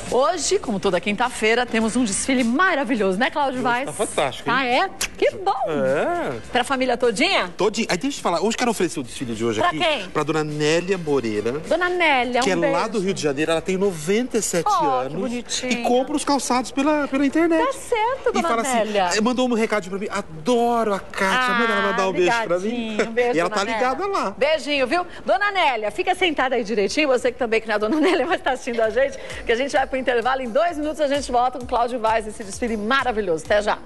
Hoje, como toda quinta-feira, temos um desfile maravilhoso, né, Cláudio Vaz? Tá fantástico, hein? Ah, é? Que bom! É. Pra família todinha? Todinho. Aí deixa eu te falar, hoje quero oferecer o desfile de hoje Pra aqui. quem? Pra dona Nélia Moreira. Dona Nélia, Que é beijo. lá do Rio de Janeiro, ela tem 97 Oh, anos. que bonitinha. E compra os calçados pela internet. Tá certo, E dona fala Nélia. assim, mandou um recadinho pra mim, adoro a Kátia, manda ela mandar um beijo pra mim. Um beijo, E ela dona tá ligada Nélia. lá. Beijinho, viu? Dona Nélia, fica sentada aí direitinho, você que também que não é Dona Nélia, mas tá assistindo a gente, que a gente vai pro intervalo, em 2 minutos a gente volta com o Cláudio Vaz, esse desfile maravilhoso. Até já.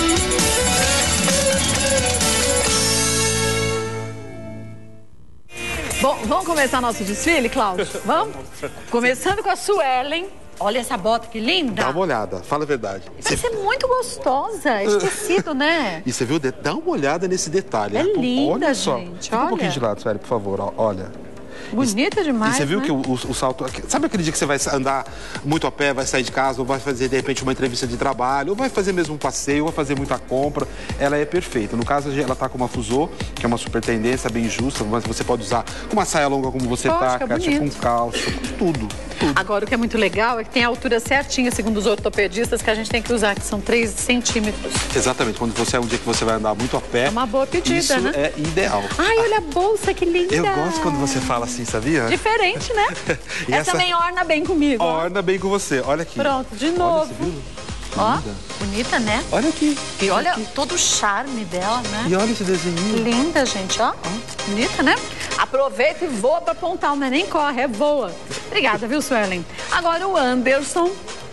Bom, vamos começar nosso desfile, Cláudio? Vamos? Começando com a Suelen. Olha essa bota, que linda. Dá uma olhada, fala a verdade. Vai ser muito gostosa, é esquecido, né? E você viu? Dá uma olhada nesse detalhe. É linda, olha só. gente, Fica olha. um pouquinho de lado, Sueli, por favor. Ó, olha. Bonita demais, E você viu né? que o salto... Sabe aquele dia que você vai andar muito a pé, vai sair de casa, ou vai fazer, de repente, uma entrevista de trabalho, ou vai fazer mesmo um passeio, ou vai fazer muita compra. Ela é perfeita. No caso, ela tá com uma Fusô, que é uma super tendência, bem justa, mas você pode usar com uma saia longa como você Poxa, tá, Kátia, com bonito. calça, com tudo. Agora, o que é muito legal é que tem a altura certinha, segundo os ortopedistas, que a gente tem que usar, que são 3 centímetros. Exatamente. Quando você é um dia que você vai andar muito a pé... É uma boa pedida, isso né? é ideal. Ai, olha a bolsa, que linda! Eu gosto quando você fala assim, sabia? Diferente, né? E essa também orna bem comigo. ó. Orna bem com você. Olha aqui. Pronto, de Olha, novo. você viu? Ó, Linda. bonita, né? Olha aqui. E olha todo o charme dela, né? E olha esse desenho. Linda, gente, ó. Bonita, né? Aproveita e voa pra Pontal, não é nem corre, é voa. Obrigada, viu, Suelen? Agora o Anderson.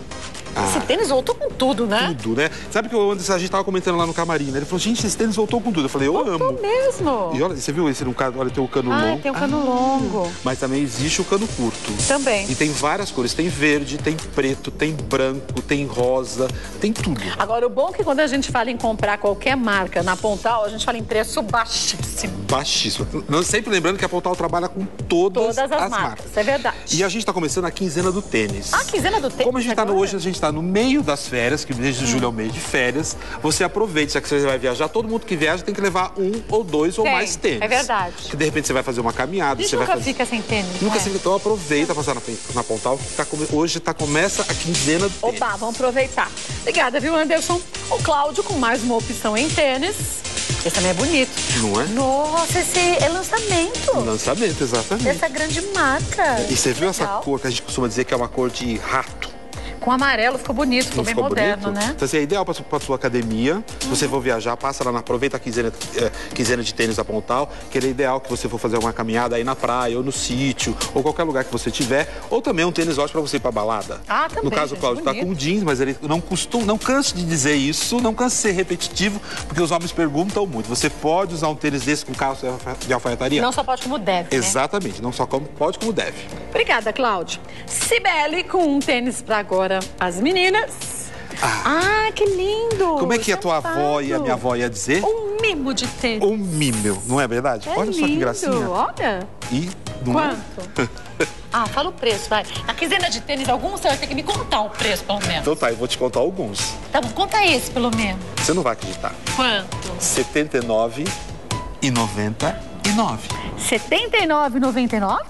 Esse tênis voltou com tudo, né? Tudo, né? Sabe que o Anderson, a gente tava comentando lá no camarim, né? Ele falou, gente, esse tênis voltou com tudo. Eu falei, eu Voltou amo. mesmo. E olha, você viu esse no caso? Olha, tem o cano Ah, longo. tem o cano longo. Mas também existe o cano curto. Também. E tem várias cores. Tem verde, tem preto, tem branco, tem rosa, tem tudo. Agora, o bom é que quando a gente fala em comprar qualquer marca na Pontal, a gente fala em preço baixíssimo. Baixíssimo. Sempre lembrando que a Pontal trabalha com todas as marcas. É verdade. E a gente tá começando a quinzena do tênis. Ah, quinzena do tênis Como a gente tá agora? hoje, a gente tá no meio das férias, que mês de julho é o mês de férias. Você aproveite, já que você vai viajar, todo mundo que viaja tem que levar 1 ou 2 ou Tem, mais tênis. é verdade. Que de repente você vai fazer uma caminhada, A gente você vai nunca fazer... fica sem tênis, Nunca né? se então aproveita passar na Pontal, que hoje começa a quinzena do tênis. Opa, vamos aproveitar. Obrigada, viu, Anderson? O Cláudio com mais uma opção em tênis. Esse também é bonito. Não é? Nossa, esse é lançamento. Lançamento, exatamente. Dessa grande marca. E você viu essa Legal. cor que a gente costuma dizer que é uma cor de rato? Com amarelo ficou bonito, ficou Não bem ficou moderno, bonito? né? Então, assim, é ideal para sua academia. Se você for viajar, passa lá, aproveita a quinzena de tênis da Pontal, que ele é ideal que você for fazer uma caminhada aí na praia, ou no sítio, ou qualquer lugar que você tiver. Ou também um tênis ótimo para você ir pra balada. Ah, também, No caso, o gente, Cláudio tá bonito. com jeans, mas ele não canse de dizer isso, não canse de ser repetitivo, porque os homens perguntam muito. Você pode usar um tênis desse com calça de alfaiataria? Não só pode como deve, né? Exatamente, não só pode como deve. Obrigada, Cláudio. Cibele com um tênis pra agora as meninas. Ah, que lindo! Como é que a tua avó e a minha avó ia dizer? Um mimo de tênis. Um mímel, não é verdade? É Olha só que lindo, gracinha. Olha. E não é? Quanto? Ah, fala o preço, vai. Na quinzena de tênis, alguns você vai ter que me contar o preço, pelo menos. Então tá, eu vou te contar alguns. Tá bom, conta esse, pelo menos. Você não vai acreditar. Quanto? R$ 79,99. R$79,99?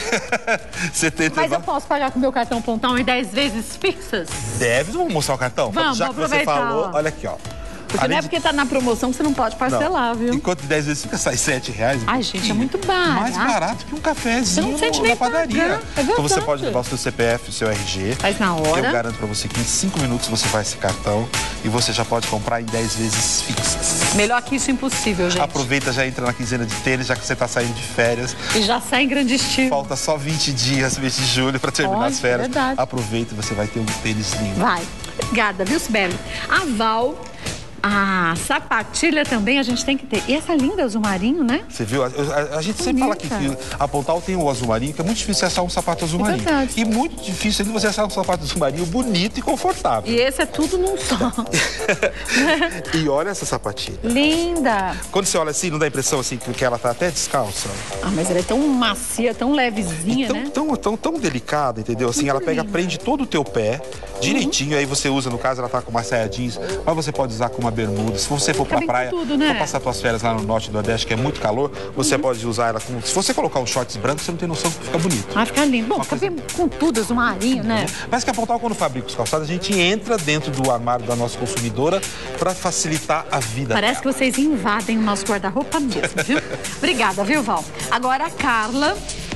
79. Mas eu posso pagar com meu cartão Pontal em 10 vezes fixas? Deve, vamos mostrar o cartão? Vamos, Já que você aproveitar, falou, ó. olha aqui, ó. Porque não é porque tá na promoção que você não pode parcelar, viu? Enquanto 10 vezes fica, sai R$7. Ai, gente, é muito barato. Mais barato que um cafezinho Você não sente na nem padaria. pagar, é Então você verdade. pode levar o seu CPF, o seu RG. Faz na Que hora. eu garanto pra você que em 5 minutos você faz esse cartão e você já pode comprar em 10 vezes fixas. Melhor que isso, impossível, gente. Aproveita, já entra na quinzena de tênis, já que você tá saindo de férias. E já sai em grande estilo. Falta só 20 dias, mês de julho, pra terminar Olha, as férias. verdade. Aproveita e você vai ter um tênis lindo. Vai. Obrigada, viu, Sibeli? A Val, a sapatilha também a gente tem que ter. E essa linda azul marinho, né? Você viu? A gente sempre fala aqui Bonita. que a Pontal tem o azul marinho, que é muito difícil achar um sapato azul marinho. verdade. E muito difícil ainda você achar um sapato azul marinho bonito e confortável. E esse é tudo num só. E olha essa sapatilha. Linda. Quando você olha assim, não dá a impressão assim que ela tá até descalça? Ah, mas ela é tão macia, tão levezinha, né? Tão delicada, entendeu? Assim, ela pega, linda. prende todo o teu pé, direitinho. Aí você usa, no caso, ela tá com uma saia jeans, mas você pode usar com uma bermuda. Se você for pra praia, tudo, né? for passar suas férias lá no norte do Nordeste, que é muito calor, você pode usar ela com... Se você colocar uns shorts brancos, você não tem noção que fica bonito. Ah, fica lindo. Bom, fica bem com tudo, azumarinho, né? Mas que a Pontal, quando fabrica os calçados, a gente entra dentro do armário da nossa consumidora para facilitar a vida Parece dela. que vocês invadem o nosso guarda-roupa mesmo, viu? Obrigada, viu, Val? Agora a Carla.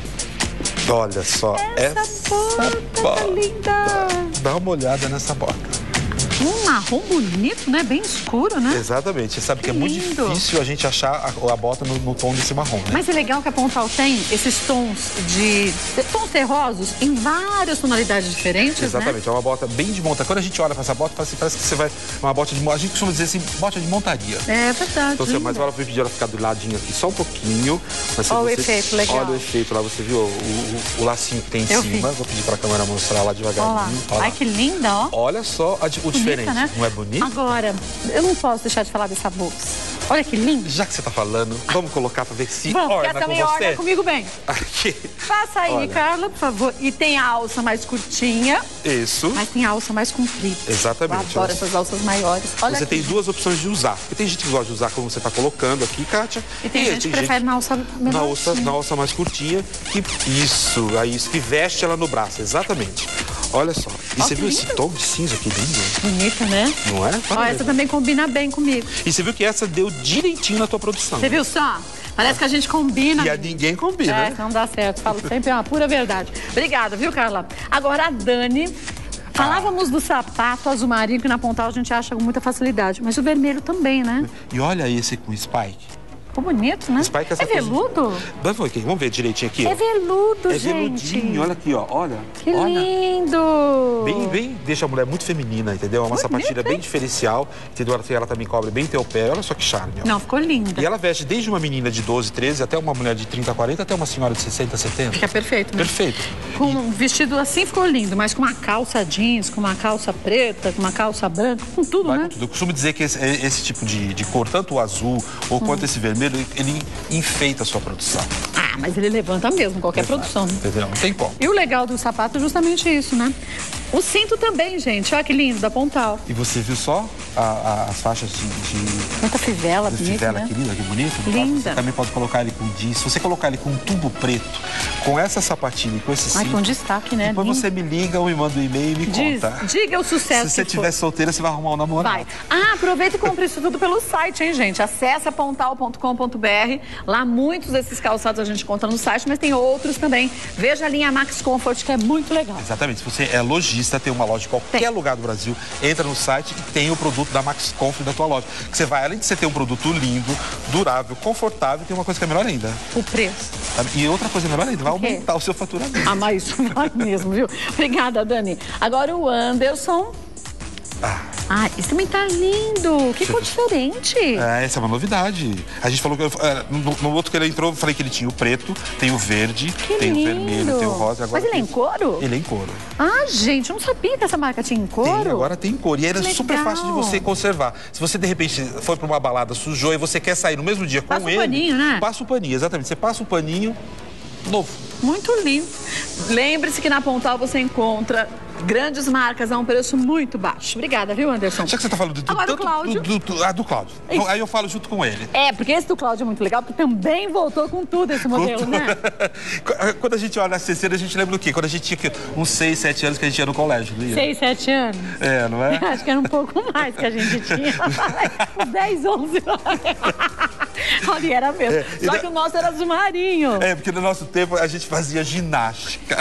Olha só, Essa bota tá linda. Dá uma olhada nessa bota. Um marrom bonito, né? Bem escuro, né? Exatamente. Você sabe que é lindo. muito difícil a gente achar a bota no tom desse marrom, né? Mas é legal que a Pontal tem esses tons tons terrosos em várias tonalidades diferentes, Exatamente. né? É uma bota bem de monta. Quando a gente olha para essa bota, parece que você vai... Uma bota de... A gente costuma dizer assim, bota de montaria. É verdade. Então, mas agora eu vou pedir ela ficar do ladinho aqui só um pouquinho. Olha o efeito, legal. Olha o efeito lá, você viu o lacinho que tem em cima. Vou pedir para a câmera mostrar lá devagarinho. Olha lá. Ai, que linda, ó. Olha só o diferente. Né? Não é bonito? Agora, eu não posso deixar de falar dessa bolsa. Olha que lindo. Já que você tá falando, vamos colocar para ver se orna com também você. Orna comigo bem. Aqui. Passa aí, olha. Carla, por favor. E tem a alça mais curtinha. Isso. Mas tem a alça mais comprida. Exatamente. Eu adoro essas alças maiores. Olha você aqui. tem duas opções de usar. Porque tem gente que gosta de usar como você tá colocando aqui, Kátia. E tem gente que prefere na alça menor. Na alça mais curtinha. Isso, que veste ela no braço, exatamente. Olha só. E você viu esse tom de cinza que lindo? Bonita, né? Não é? Ó, essa também combina bem comigo. E você viu que essa deu direitinho na tua produção. Você viu só? Parece que a gente combina. E a ninguém combina. Não dá certo. Falo sempre uma pura verdade. Obrigada, viu, Carla? Agora a Dani. Falávamos do sapato azul marinho, que na Pontal a gente acha com muita facilidade. Mas o vermelho também, né? E olha esse com spike. Ficou bonito, né? Spike, é veludo? Vamos ver direitinho aqui. É veludo, gente. É veludinho. Olha aqui, ó. Olha. Que lindo. Bem, deixa a mulher muito feminina, entendeu? É uma sapatilha bem diferencial, entendeu? Ela também cobre bem teu pé. Olha só que charme, ó. Não, ficou linda. E ela veste desde uma menina de 12, 13, até uma mulher de 30, 40, até uma senhora de 60, 70. Fica perfeito, né? Perfeito. Com um vestido assim ficou lindo, mas com uma calça jeans, com uma calça preta, com uma calça branca, com tudo, né? Com tudo. Eu costumo dizer que esse tipo de cor, tanto o azul ou quanto esse vermelho, ele enfeita a sua produção. Ah, mas ele levanta mesmo qualquer produção, né? Entendeu? Não tem como. E o legal do sapato é justamente isso, né? O cinto também, gente. Olha que lindo, da Pontal. E você viu só as faixas de... Muita fivela, bonita, fivela, né? que linda, que bonito. Linda. Você também pode colocar ele com jeans. Se você colocar ele com um tubo preto, com essa sapatilha e com esse cinto... com destaque, né? Depois você me liga ou me manda um e-mail e me conta. Diga o sucesso. Se você estiver solteira, você vai arrumar um namorado. Vai. Aproveita e compre isso tudo pelo site, hein, gente? Acesse pontal.com.br. Lá muitos desses calçados a gente conta no site, mas tem outros também. Veja a linha Max Comfort, que é muito legal. Exatamente. Se você é lojista, tem uma loja em qualquer lugar do Brasil, entra no site e tem o produto da Max Comfort da tua loja. Que você vai, além de você ter um produto lindo, durável, confortável, tem uma coisa que é melhor ainda. O preço. E outra coisa melhor ainda, vai aumentar o seu faturamento. Ah, mas isso vai mesmo, viu? Obrigada, Dani. Agora o Anderson. Esse também tá lindo. Que cor diferente. Essa é uma novidade. A gente falou que no outro que ele entrou, eu falei que ele tinha o preto, tem o verde, tem o vermelho, tem o rosa. Agora mas ele é em couro? Ele é em couro. Gente, eu não sabia que essa marca tinha em couro. Agora tem em couro. E ele é super fácil de você conservar. Se você, de repente, for pra uma balada, sujou e você quer sair no mesmo dia com ele... Passa o paninho, né? Passa o paninho, exatamente. Você passa o paninho novo. Muito lindo. Lembre-se que na Pontal você encontra grandes marcas a um preço muito baixo. Obrigada, viu, Anderson? Já que você tá falando Agora o Cláudio. Do Cláudio. Aí eu falo junto com ele. Porque esse do Cláudio é muito legal, porque também voltou com tudo esse modelo, né? Quando a gente olha a Cecília, a gente lembra do quê? Quando a gente tinha uns 6, 7 anos que a gente ia no colégio, não ia? 6, 7 anos? Não é? Acho que era um pouco mais que a gente tinha. Uns 10, 11 Olha, era mesmo. Só que o nosso era azul marinho. Porque no nosso tempo a gente fazia ginástica.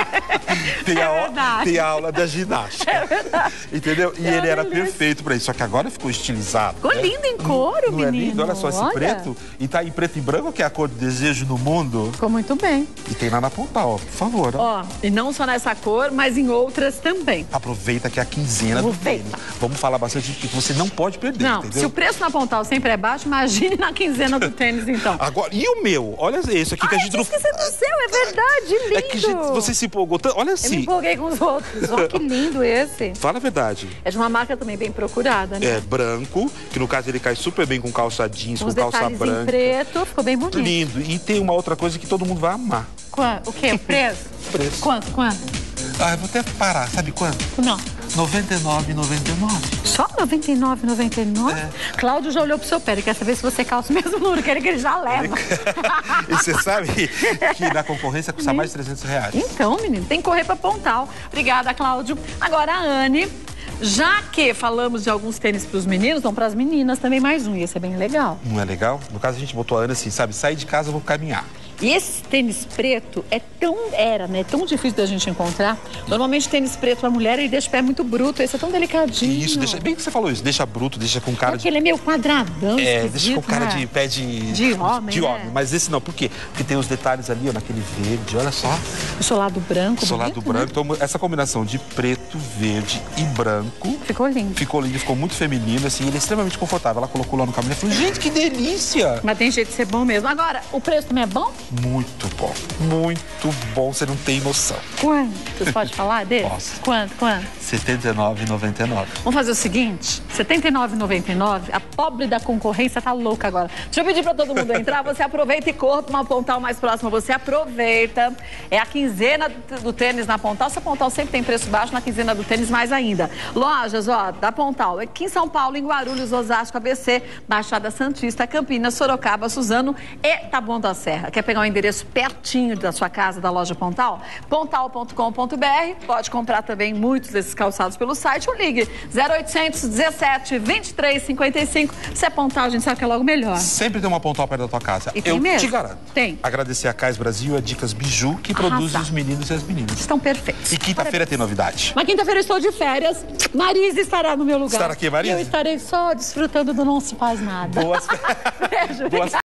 verdade. Tem a aula da ginástica. É verdade. Entendeu? E ele era perfeito pra isso. Só que agora ficou estilizado. Ficou lindo em couro, menino. Não é lindo? Olha só esse preto. E tá em preto e branco, que é a cor do desejo no mundo. Ficou muito bem. E tem lá na Pontal, por favor. E não só nessa cor, mas em outras também. Aproveita que é a quinzena do tênis. Vamos falar bastante de que você não pode perder, entendeu? Se o preço na Pontal sempre é baixo, imagine na quinzena do tênis, então. Agora, e o meu? Olha esse aqui que a gente não... esqueci do seu, é verdade, lindo. É que você se empolgou tanto. Olha assim. Eu me empolguei com os outros. Olha que lindo esse. Fala a verdade. É de uma marca também bem procurada, né? É branco, que no caso ele cai super bem com calça jeans, com calça branca. Em preto, ficou bem bonito. Lindo. E tem uma outra coisa que todo mundo vai amar. O quê? O preço? Preço. Quanto? Ah, eu vou até parar. Sabe quanto? Não. R$ 99,99. Só R$ 99,99? É. Cláudio já olhou pro seu pé, ele quer saber se você calça o mesmo número, que ele já leva. E você sabe que na concorrência custa mais de R$300. Então, menino, tem que correr pra Pontal. Obrigada, Cláudio. Agora a Anne, já que falamos de alguns tênis pros meninos, vão pras meninas também mais um. E esse é bem legal. Não é legal? No caso, a gente botou a Ana assim, sabe? Sair de casa, eu vou caminhar. E esse tênis preto tão difícil da gente encontrar. Normalmente tênis preto pra mulher, ele deixa o pé muito bruto. Esse é tão delicadinho. Isso, deixa, bem que você falou isso, deixa bruto, deixa com cara Porque ele é meio quadradão, deixa com cara de pé de homem, de homem. Mas esse não, por quê? Porque tem os detalhes ali, ó, naquele verde, olha só. O solado branco. O solado bonito, branco. né? Então, essa combinação de preto, verde e branco. Ficou lindo. Ficou lindo, ficou muito feminino, assim, ele é extremamente confortável. Ela colocou lá no caminho e falou, gente, que delícia! Mas tem jeito de ser bom mesmo. Agora, o preço também é bom? Muito bom, você não tem noção. Quanto? Você pode falar dele? Posso. Quanto? R$ 79,99. Vamos fazer o seguinte, R$ 79,99, a pobre da concorrência tá louca agora. Deixa eu pedir pra todo mundo entrar, você aproveita e corra pra uma Pontal mais próxima, você aproveita. É a quinzena do tênis na Pontal, se a Pontal sempre tem preço baixo, na quinzena do tênis mais ainda. Lojas, ó, da Pontal, aqui em São Paulo, em Guarulhos, Osasco, ABC, Baixada Santista, Campinas, Sorocaba, Suzano e Taboão da Serra. Quer pegar um endereço pertinho da sua casa, da loja Pontal? Pontal.com.br, pode comprar também muitos desses calçados pelo site ou ligue 0800 17 23 55. Se é Pontal, a gente sabe que é logo melhor. Sempre tem uma Pontal perto da tua casa. E tem mesmo? Te garanto. Tem. Agradecer a Cais Brasil e a Dicas Biju, que produz os meninos e as meninas. Estão perfeitos. E quinta-feira tem novidade. Mas quinta-feira eu estou de férias. Marisa estará no meu lugar. Estará aqui, Marisa? E eu estarei só desfrutando do Não Se Faz Nada. Boas Beijo. Boas